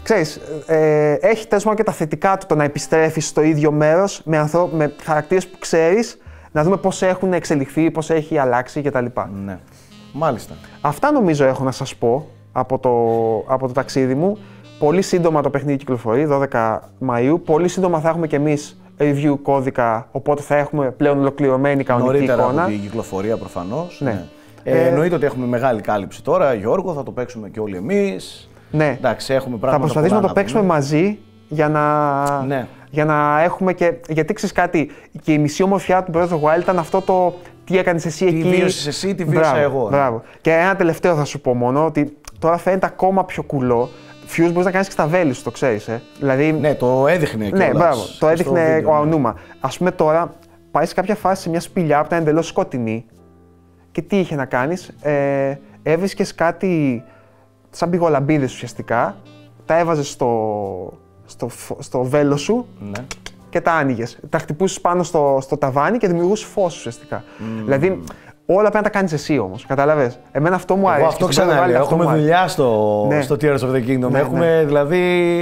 Speaker 2: ξέρεις, ε, έχει τέλος πάντων και τα θετικά του το να επιστρέφεις στο ίδιο μέρος με, ανθρω... με χαρακτήρες που ξέρεις, να δούμε πώς έχουν εξελιχθεί, πώς έχει αλλάξει κτλ.
Speaker 1: Ναι. Μάλιστα.
Speaker 2: Αυτά νομίζω έχω να σας πω από το, από το ταξίδι μου. Πολύ σύντομα το παιχνίδι κυκλοφορεί, δώδεκα Μαΐου. Πολύ σύντομα θα έχουμε κι εμείς review κώδικα, οπότε θα έχουμε πλέον ολοκληρωμένη κανονική
Speaker 1: Νωρίτερα
Speaker 2: εικόνα.
Speaker 1: Από την κυκλοφορία προφανώς.
Speaker 2: Ναι.
Speaker 1: Ναι. Ε, ε, εννοείται ότι έχουμε μεγάλη κάλυψη τώρα, Γιώργο, θα το παίξουμε και όλοι εμείς.
Speaker 2: Ναι.
Speaker 1: Εντάξει, έχουμε πράγματα.
Speaker 2: Θα προσπαθήσουμε να το παίξουμε
Speaker 1: πούμε.
Speaker 2: μαζί για να,
Speaker 1: Ναι.
Speaker 2: για να έχουμε και. Γιατί ξέρεις κάτι, και η μισή ομορφιά του Breath of the Wild ήταν αυτό το τι έκανες εσύ
Speaker 1: τι
Speaker 2: εκεί.
Speaker 1: Τι βίωσες εσύ, τι βίωσα
Speaker 2: μπράβο,
Speaker 1: εγώ. Ναι.
Speaker 2: Μπράβο. Και ένα τελευταίο θα σου πω μόνο, ότι τώρα φαίνεται ακόμα πιο κουλό. Fuse μπορείς να κάνεις και στα βέλη σου, το ξέρεις. Ε. Δηλαδή,
Speaker 1: Ναι, το έδειχνε
Speaker 2: ναι, μπράβο, το έδειχνε
Speaker 1: βίντεο,
Speaker 2: ο
Speaker 1: ναι.
Speaker 2: Αονούμα. Ας πούμε τώρα, πάει σε κάποια φάση σε μια σπηλιά που ήταν εντελώς σκοτεινή και τι είχε να κάνεις, ε, έβρισκες κάτι σαν πηγολαμπίδες ουσιαστικά, τα έβαζες στο, στο, στο βέλο σου
Speaker 1: Ναι.
Speaker 2: και τα άνοιγες. Τα χτυπούσες πάνω στο, στο ταβάνι και δημιουργούσες φως ουσιαστικά. Mm. Δηλαδή, όλα πρέπει να τα κάνεις εσύ όμως, καταλαβες. Εμένα αυτό μου αρέσει.
Speaker 1: Εγώ αυτό ξαναλέω, έχουμε δουλειά στο,
Speaker 2: Ναι.
Speaker 1: στο Tears of the Kingdom.
Speaker 2: Ναι,
Speaker 1: έχουμε
Speaker 2: ναι.
Speaker 1: δηλαδή,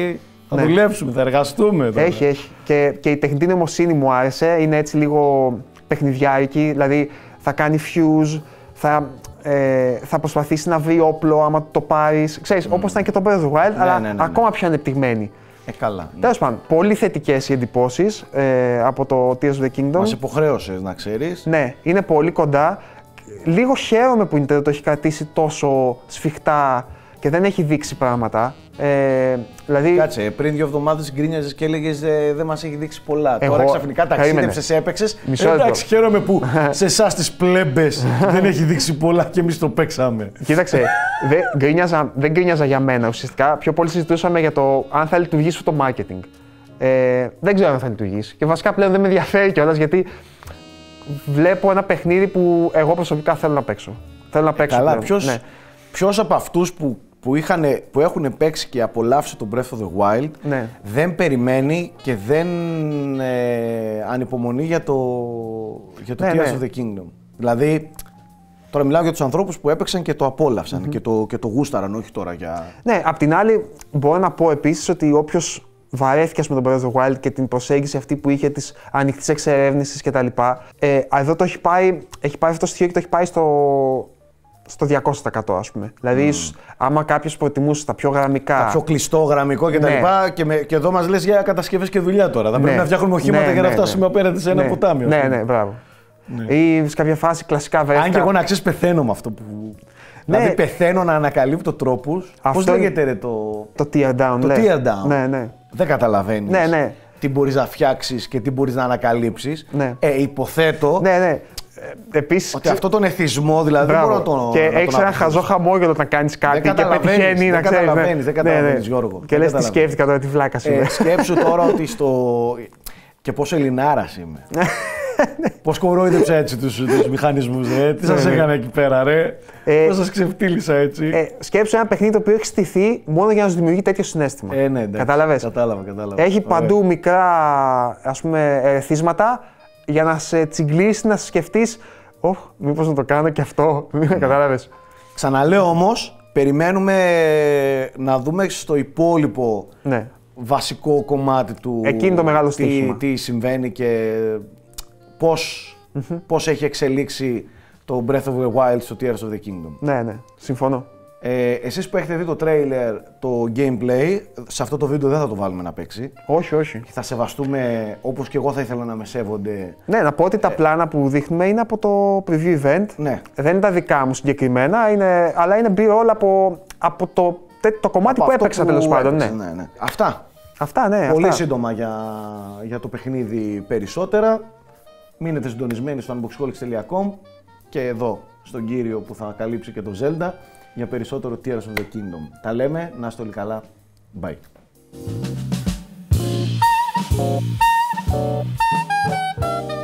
Speaker 1: θα
Speaker 2: Ναι.
Speaker 1: δουλέψουμε, θα εργαστούμε. Τώρα.
Speaker 2: Έχει, έχει. Και, και η τεχνητή νοημοσύνη μου άρεσε, είναι έτσι λίγο παιχνιδιάρικη, δηλαδή θα κάνει fuse, θα, ε, θα προσπαθήσει να βρει όπλο άμα το πάρεις. Ξέρεις, mm. όπως ήταν και το Breath of the Wild,
Speaker 1: Ναι,
Speaker 2: αλλά
Speaker 1: ναι, ναι, ναι.
Speaker 2: ακόμα πιο ανεπτυγμένη.
Speaker 1: Ε, καλά. Ναι.
Speaker 2: Τέλος πάντων, πολύ θετικές οι εντυπώσεις ε, από το Tears of the Kingdom.
Speaker 1: Μας υποχρέωσες να ξέρεις.
Speaker 2: Ναι, είναι πολύ κοντά. Λίγο χαίρομαι που η Nintendo το έχει κρατήσει τόσο σφιχτά και δεν έχει δείξει πράγματα. Ε, δηλαδή...
Speaker 1: Κάτσε, πριν δύο εβδομάδες γκρίνιαζες και έλεγες ε, δεν μας έχει δείξει πολλά.
Speaker 2: Εγώ-
Speaker 1: Τώρα ξαφνικά ταξίδεψες, έπαιξες.
Speaker 2: Μισό
Speaker 1: Ε,
Speaker 2: λεπτό.
Speaker 1: εντάξει, χαίρομαι που σε εσάς τις πλέμπες δεν έχει δείξει πολλά και εμείς το παίξαμε.
Speaker 2: Κοίταξε, δεν γκρίνιαζα, δεν γκρίνιαζα για μένα ουσιαστικά. Πιο πολύ συζητούσαμε για το αν θα λειτουργήσει αυτό το marketing. Ε, δεν ξέρω αν θα λειτουργήσει. Και βασικά πλέον δεν με ενδιαφέρει κιόλας γιατί βλέπω ένα παιχνίδι που εγώ προσωπικά θέλω να παίξω. Θέλω να παίξω.
Speaker 1: Καλά,
Speaker 2: πλέον.
Speaker 1: ποιος,
Speaker 2: Ναι.
Speaker 1: ποιος από αυτούς που, που, είχαν, που έχουν παίξει και απολαύσει το Breath of the Wild
Speaker 2: Ναι.
Speaker 1: δεν περιμένει και δεν ε, ανυπομονεί για το, για το
Speaker 2: Ναι,
Speaker 1: Tears
Speaker 2: ναι.
Speaker 1: of the Kingdom. Δηλαδή, τώρα μιλάω για τους ανθρώπους που έπαιξαν και το απόλαυσαν και, το, και το γούσταραν, όχι τώρα για...
Speaker 2: Ναι, απ' την άλλη μπορώ να πω επίσης ότι όποιος βαρέθηκε με τον Breath of the Wild και την προσέγγιση αυτή που είχε της ανοιχτής εξερεύνησης κτλ. Ε, εδώ το έχει πάει, έχει πάει αυτό το στοιχείο και το έχει πάει στο, στο διακόσια τοις εκατό ας πούμε. Δηλαδή, ίσως, άμα κάποιος προτιμούσε τα πιο γραμμικά...
Speaker 1: Τα πιο κλειστό γραμμικό κτλ.
Speaker 2: Ναι.
Speaker 1: Και, με, και εδώ μας λες για κατασκευές και δουλειά τώρα. Θα πρέπει
Speaker 2: Ναι.
Speaker 1: να φτιάχνουμε οχήματα
Speaker 2: Ναι,
Speaker 1: για να
Speaker 2: ναι,
Speaker 1: φτάσουμε
Speaker 2: ναι.
Speaker 1: απέναντι σε ένα
Speaker 2: ναι.
Speaker 1: ποτάμι. ας
Speaker 2: Ναι,
Speaker 1: πούμε.
Speaker 2: ναι, μπράβο. Ή σε κάποια φάση κλασικά βρέθηκα...
Speaker 1: Αν και εγώ να ξέρεις πεθαίνω με αυτό που...
Speaker 2: Ναι.
Speaker 1: Δηλαδή πεθαίνω να ανακαλύπτω τρόπους.
Speaker 2: Αυτό
Speaker 1: Πώς
Speaker 2: είναι-
Speaker 1: λέγεται ρε, το...
Speaker 2: Το tear down,
Speaker 1: Το
Speaker 2: λες.
Speaker 1: tear down.
Speaker 2: Ναι, ναι.
Speaker 1: Δεν καταλαβαίνεις
Speaker 2: Ναι, ναι.
Speaker 1: τι μπορείς να φτιάξεις και τι μπορείς να ανακαλύψεις.
Speaker 2: Ναι.
Speaker 1: Ε, υποθέτω
Speaker 2: Ναι, ναι. Ε, επίσης,
Speaker 1: ότι αυτό τον εθισμό δηλαδή δεν μπορώ να τον
Speaker 2: Και
Speaker 1: να τον
Speaker 2: έχεις ένα
Speaker 1: αποφύγω.
Speaker 2: χαζό χαμόγελο όταν κάνεις κάτι και
Speaker 1: καταλαβαίνεις,
Speaker 2: πετυχαίνει
Speaker 1: δεν
Speaker 2: να ξέρεις.
Speaker 1: καταλαβαίνεις, δεν καταλαβαίνεις, Γιώργο.
Speaker 2: Και
Speaker 1: Δεν
Speaker 2: λες τι
Speaker 1: καταλαβαίνεις.
Speaker 2: σκέφτηκα τώρα, τι βλάκα είμαι.
Speaker 1: Ε, σκέψου τώρα ότι στο... Και πόσο Ελληνάρας είμαι. Πώς κορόιδεψα έτσι τους, τους μηχανισμούς, ρε. Τι σας
Speaker 2: Ναι, ναι.
Speaker 1: έκανα εκεί πέρα, ρε.
Speaker 2: Ε,
Speaker 1: Πώς σας ξεφτύλισα έτσι.
Speaker 2: Ε, σκέψου ένα παιχνίδι το οποίο έχει στηθεί μόνο για να σου δημιουργεί τέτοιο συναίσθημα.
Speaker 1: Ε, ναι, εντάξει.
Speaker 2: Κατάλαβες.
Speaker 1: Κατάλαβα, κατάλαβα.
Speaker 2: Έχει
Speaker 1: Ωραία.
Speaker 2: παντού μικρά ας πούμε, ερεθίσματα για να σε τσιγκλίσει, να σκεφτείς «Ωχ, μήπως να το κάνω και αυτό». Κατάλαβες.
Speaker 1: Ξαναλέω όμως, περιμένουμε να δούμε στο υπόλοιπο
Speaker 2: Ναι.
Speaker 1: βασικό κομμάτι του.
Speaker 2: Εκεί είναι το μεγάλο
Speaker 1: τι,
Speaker 2: στοίχημα.
Speaker 1: τι συμβαίνει και πώς, πώς έχει εξελίξει το Breath of the Wild στο Tears of the Kingdom.
Speaker 2: Ναι, ναι, συμφωνώ.
Speaker 1: Ε, εσείς που έχετε δει το trailer, το gameplay, σε αυτό το βίντεο δεν θα το βάλουμε να παίξει.
Speaker 2: Όχι, όχι.
Speaker 1: Θα σεβαστούμε όπως και εγώ θα ήθελα να με σέβονται.
Speaker 2: Ναι, να πω ότι τα πλάνα που δείχνουμε είναι από το preview event.
Speaker 1: Ναι.
Speaker 2: Δεν είναι τα δικά μου συγκεκριμένα, είναι, αλλά είναι μπει όλα από, από το, τε- το κομμάτι
Speaker 1: Από
Speaker 2: που
Speaker 1: αυτό
Speaker 2: έπαιξα τέλος πάντων. Ναι.
Speaker 1: έπαιξες, ναι, ναι. Αυτά.
Speaker 2: Αυτά, ναι.
Speaker 1: Πολύ
Speaker 2: αυτά.
Speaker 1: σύντομα για, για το παιχνίδι περισσότερα. Μείνετε συντονισμένοι στο unboxholics τελεία com και εδώ στον κύριο που θα καλύψει και το Zelda για περισσότερο Tears of the Kingdom. Τα λέμε, να είστε όλοι καλά. Bye.